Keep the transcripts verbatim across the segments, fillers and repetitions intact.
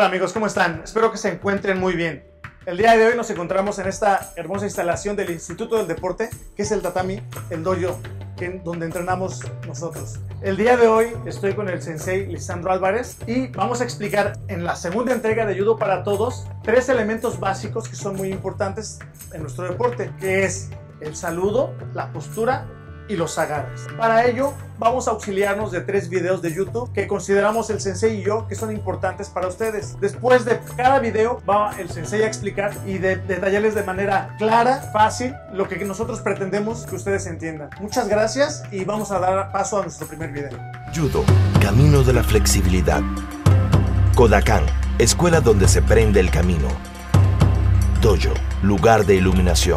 Hola amigos, ¿cómo están? Espero que se encuentren muy bien. El día de hoy nos encontramos en esta hermosa instalación del Instituto del Deporte, que es el tatami, el dojo, que, donde entrenamos nosotros. El día de hoy estoy con el sensei Lisandro Álvarez y vamos a explicar en la segunda entrega de Judo para Todos tres elementos básicos que son muy importantes en nuestro deporte, que es el saludo, la postura y los agarres. Para ello vamos a auxiliarnos de tres videos de YouTube que consideramos el sensei y yo que son importantes para ustedes. Después de cada video va el sensei a explicar y de, detallarles de manera clara, fácil, lo que nosotros pretendemos que ustedes entiendan. Muchas gracias y vamos a dar paso a nuestro primer video. Judo, camino de la flexibilidad. Kodokan, escuela donde se prende el camino. Dojo, lugar de iluminación.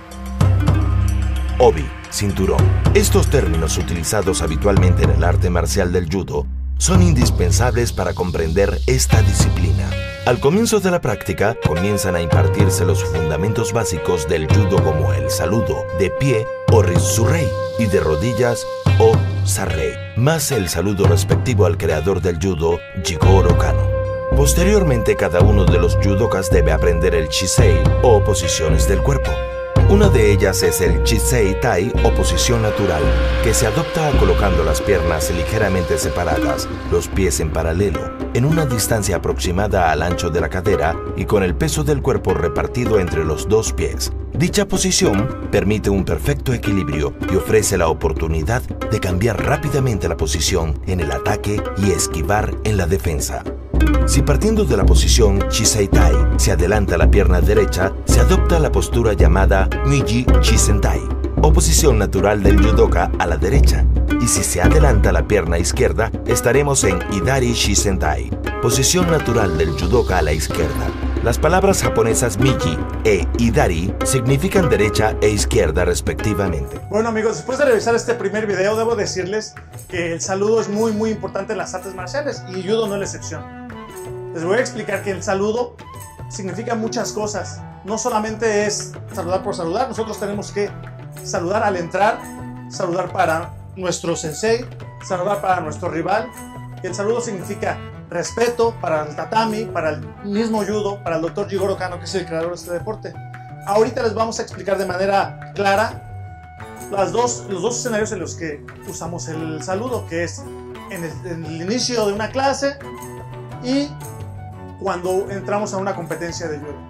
Obi, cinturón. Estos términos utilizados habitualmente en el arte marcial del judo son indispensables para comprender esta disciplina. Al comienzo de la práctica, comienzan a impartirse los fundamentos básicos del judo como el saludo de pie o ritsurei y de rodillas o sarrei, más el saludo respectivo al creador del judo, Jigoro Kano. Posteriormente, cada uno de los judokas debe aprender el chisei o posiciones del cuerpo. Una de ellas es el Chisei Tai o posición natural, que se adopta colocando las piernas ligeramente separadas, los pies en paralelo, en una distancia aproximada al ancho de la cadera y con el peso del cuerpo repartido entre los dos pies. Dicha posición permite un perfecto equilibrio y ofrece la oportunidad de cambiar rápidamente la posición en el ataque y esquivar en la defensa. Si partiendo de la posición Chisei Tai se adelanta la pierna derecha, se adopta la postura llamada Miji Chisentai, o posición natural del judoka a la derecha. Y si se adelanta la pierna izquierda, estaremos en Idari Shisentai, posición natural del judoka a la izquierda. Las palabras japonesas Miji e Idari significan derecha e izquierda respectivamente. Bueno amigos, después de revisar este primer video, debo decirles que el saludo es muy muy importante en las artes marciales y judo no es la excepción. Les voy a explicar que el saludo significa muchas cosas. No solamente es saludar por saludar, nosotros tenemos que saludar al entrar, saludar para nuestro sensei, saludar para nuestro rival. Y el saludo significa respeto para el tatami, para el mismo judo, para el doctor Jigoro Kano, que es el creador de este deporte. Ahorita les vamos a explicar de manera clara las dos, los dos escenarios en los que usamos el saludo, que es en el, en el inicio de una clase y cuando entramos a una competencia de judo.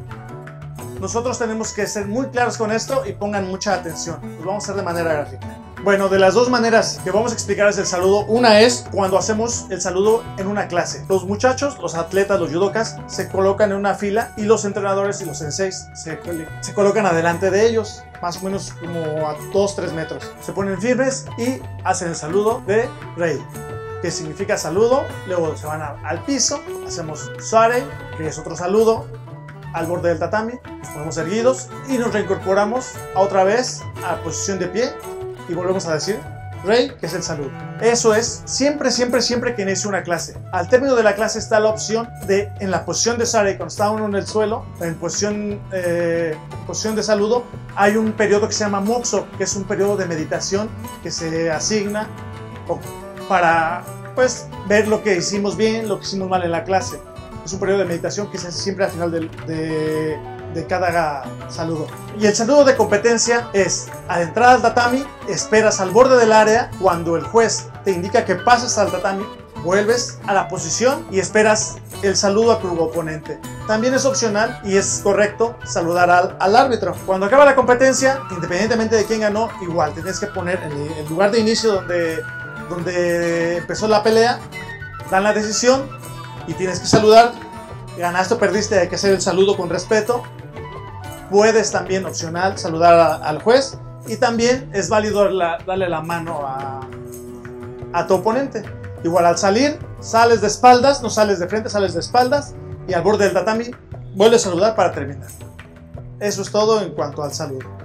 Nosotros tenemos que ser muy claros con esto y pongan mucha atención. Lo vamos a hacer de manera gráfica. Bueno, de las dos maneras que vamos a explicar es el saludo, una es cuando hacemos el saludo en una clase. Los muchachos, los atletas, los judokas, se colocan en una fila y los entrenadores y los senseis se, se colocan adelante de ellos, más o menos como a dos tres metros. Se ponen firmes y hacen el saludo de rei, que significa saludo. Luego se van a, al piso, hacemos sare, que es otro saludo, al borde del tatami, nos ponemos erguidos y nos reincorporamos a otra vez a posición de pie y volvemos a decir rei, que es el saludo. Eso es siempre, siempre, siempre que inicie una clase. Al término de la clase está la opción de, en la posición de sare, cuando está uno en el suelo, en posición, eh, posición de saludo, hay un periodo que se llama moxo, que es un periodo de meditación que se asigna para pues ver lo que hicimos bien, lo que hicimos mal en la clase. Es un periodo de meditación que se hace siempre al final de, de, de cada saludo. Y el saludo de competencia es al entrar al tatami, esperas al borde del área, cuando el juez te indica que pases al tatami, vuelves a la posición y esperas el saludo a tu oponente. También es opcional y es correcto saludar al, al árbitro. Cuando acaba la competencia, independientemente de quién ganó, igual tienes que poner en el, el lugar de inicio donde donde empezó la pelea, dan la decisión y tienes que saludar. Ganaste o perdiste, hay que hacer el saludo con respeto. Puedes también, opcional, saludar a, al juez y también es válido la, darle la mano a, a tu oponente. Igual al salir, sales de espaldas, no sales de frente, sales de espaldas y al borde del tatami vuelves a saludar para terminar. Eso es todo en cuanto al saludo.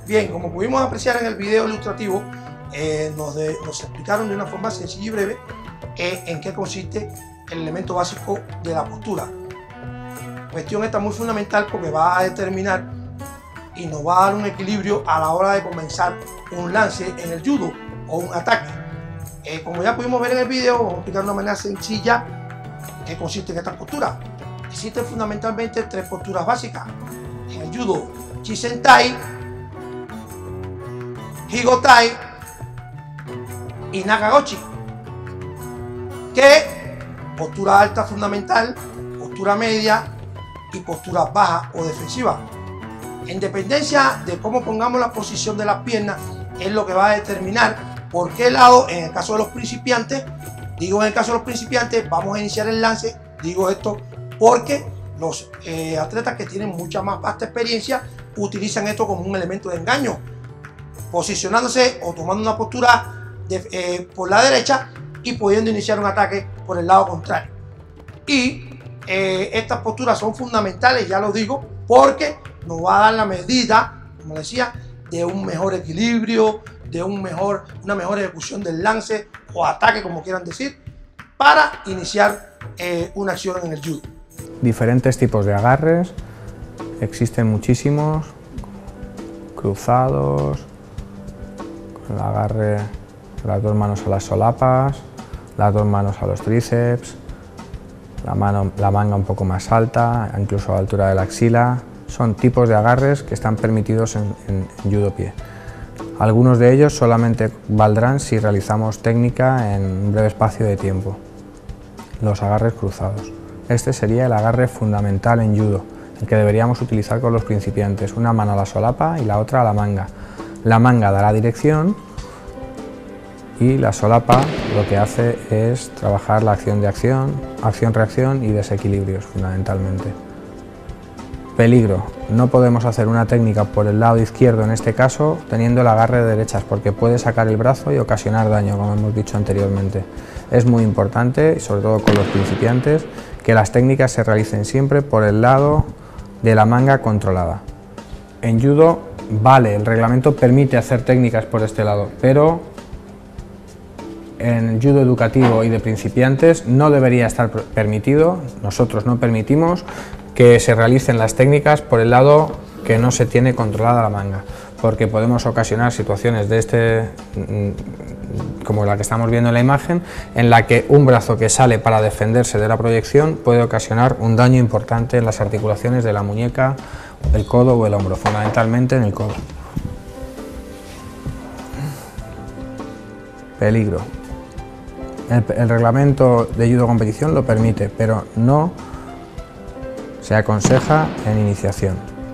Bien, como pudimos apreciar en el video ilustrativo, eh, nos, de, nos explicaron de una forma sencilla y breve eh, en qué consiste el elemento básico de la postura. Cuestión esta muy fundamental porque va a determinar y nos va a dar un equilibrio a la hora de comenzar un lance en el judo o un ataque. Eh, como ya pudimos ver en el video, vamos a explicar de una manera sencilla qué consiste en esta postura. Existen fundamentalmente tres posturas básicas en el judo: Chisentai, Higotai y Nagagochi. Que postura alta fundamental, postura media y postura baja o defensiva. En dependencia de cómo pongamos la posición de las piernas es lo que va a determinar por qué lado, en el caso de los principiantes, digo en el caso de los principiantes, vamos a iniciar el lance. Digo esto porque los eh, atletas que tienen mucha más vasta experiencia utilizan esto como un elemento de engaño, posicionándose o tomando una postura de, eh, por la derecha y pudiendo iniciar un ataque por el lado contrario. Y eh, estas posturas son fundamentales, ya lo digo, porque nos va a dar la medida, como decía, de un mejor equilibrio, de un mejor, una mejor ejecución del lance o ataque, como quieran decir, para iniciar eh, una acción en el judo. Diferentes tipos de agarres, existen muchísimos, cruzados, con el agarre, las dos manos a las solapas, las dos manos a los tríceps, la, mano, la manga un poco más alta, incluso a la altura de la axila. Son tipos de agarres que están permitidos en, en, en judo pie. Algunos de ellos solamente valdrán si realizamos técnica en un breve espacio de tiempo. Los agarres cruzados. Este sería el agarre fundamental en judo, el que deberíamos utilizar con los principiantes. Una mano a la solapa y la otra a la manga. La manga da la dirección y la solapa lo que hace es trabajar la acción de acción, acción-reacción y desequilibrios fundamentalmente. Peligro. No podemos hacer una técnica por el lado izquierdo en este caso teniendo el agarre de derechas porque puede sacar el brazo y ocasionar daño, como hemos dicho anteriormente. Es muy importante, sobre todo con los principiantes, que las técnicas se realicen siempre por el lado de la manga controlada. En judo vale, el reglamento permite hacer técnicas por este lado, pero en el judo educativo y de principiantes no debería estar permitido, nosotros no permitimos que se realicen las técnicas por el lado que no se tiene controlada la manga, porque podemos ocasionar situaciones de este, como la que estamos viendo en la imagen, en la que un brazo que sale para defenderse de la proyección puede ocasionar un daño importante en las articulaciones de la muñeca, el codo o el hombro, fundamentalmente en el codo. Peligro. El, el reglamento de judo competición lo permite, pero no se aconseja en iniciación.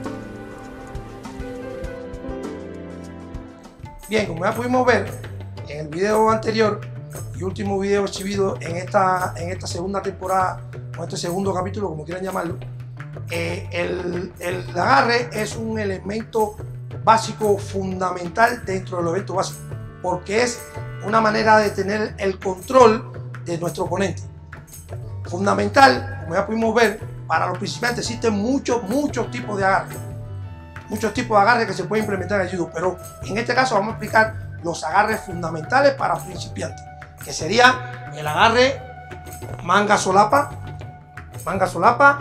Bien, como ya pudimos ver en el video anterior y último video exhibido en esta, en esta segunda temporada, o este segundo capítulo, como quieran llamarlo, eh, el, el agarre es un elemento básico fundamental dentro del evento básico, porque es una manera de tener el control de nuestro oponente. Fundamental, como ya pudimos ver, para los principiantes existen muchos, muchos tipos de agarre. Muchos tipos de agarre que se pueden implementar en el judo, pero en este caso vamos a explicar los agarres fundamentales para principiantes, que sería el agarre manga solapa, manga solapa,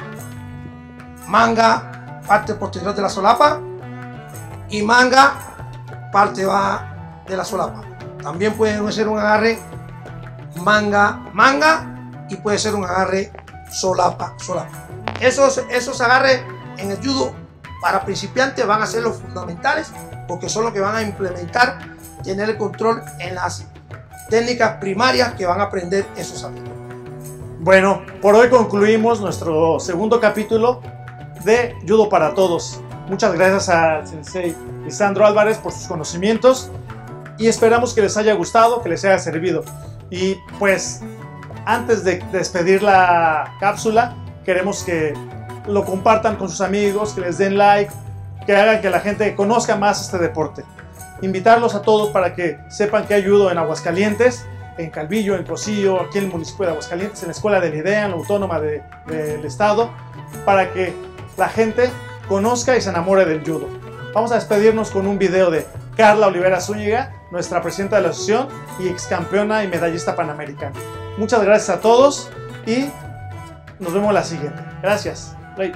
manga parte posterior de la solapa y manga parte baja de la solapa. También puede ser un agarre manga manga y puede ser un agarre solapa solapa. Esos, esos agarres en el judo para principiantes van a ser los fundamentales porque son los que van a implementar, tener el control en las técnicas primarias que van a aprender esos atletas. Bueno, por hoy concluimos nuestro segundo capítulo de Judo para Todos. Muchas gracias al sensei Lisandro Álvarez por sus conocimientos y esperamos que les haya gustado, que les haya servido. Y pues, antes de despedir la cápsula, queremos que lo compartan con sus amigos, que les den like, que hagan que la gente conozca más este deporte. Invitarlos a todos para que sepan que hay judo en Aguascalientes, en Calvillo, en Cosillo, aquí en el municipio de Aguascalientes, en la Escuela de la Idea, en la Autónoma de, de, del Estado, para que la gente conozca y se enamore del judo. vamos a despedirnos con un video de Carla Olivera Zúñiga, nuestra presidenta de la asociación y ex campeona y medallista panamericana. Muchas gracias a todos y nos vemos la siguiente. Gracias. Play.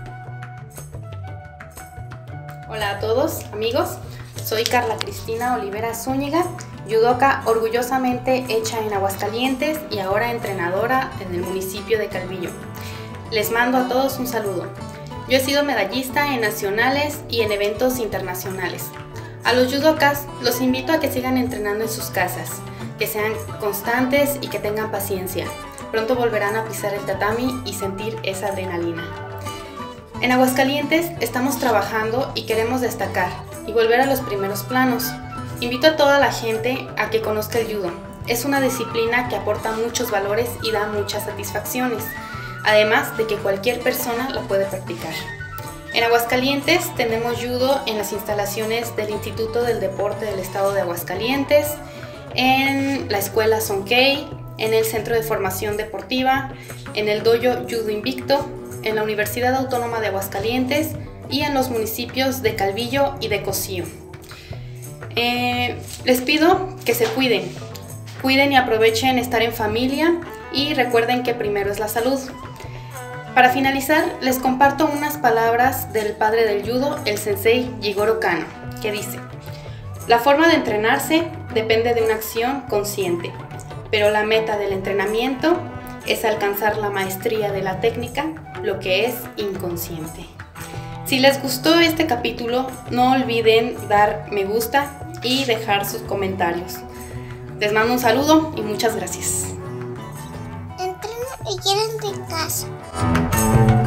Hola a todos, amigos. Soy Carla Cristina Olivera Zúñiga, judoka orgullosamente hecha en Aguascalientes y ahora entrenadora en el municipio de Calvillo. Les mando a todos un saludo. Yo he sido medallista en nacionales y en eventos internacionales. A los judokas los invito a que sigan entrenando en sus casas, que sean constantes y que tengan paciencia. Pronto volverán a pisar el tatami y sentir esa adrenalina. En Aguascalientes estamos trabajando y queremos destacar y volver a los primeros planos. Invito a toda la gente a que conozca el judo. Es una disciplina que aporta muchos valores y da muchas satisfacciones, además de que cualquier persona la puede practicar. En Aguascalientes tenemos judo en las instalaciones del Instituto del Deporte del Estado de Aguascalientes, en la Escuela Sonkei, en el Centro de Formación Deportiva, en el Dojo Judo Invicto, en la Universidad Autónoma de Aguascalientes y en los municipios de Calvillo y de Cocío. Eh, les pido que se cuiden, cuiden y aprovechen estar en familia y recuerden que primero es la salud. Para finalizar, les comparto unas palabras del padre del judo, el sensei Jigoro Kano, que dice: la forma de entrenarse depende de una acción consciente, pero la meta del entrenamiento es alcanzar la maestría de la técnica, lo que es inconsciente. Si les gustó este capítulo, no olviden dar me gusta y dejar sus comentarios. Les mando un saludo y muchas gracias. Entrena y quédate en casa.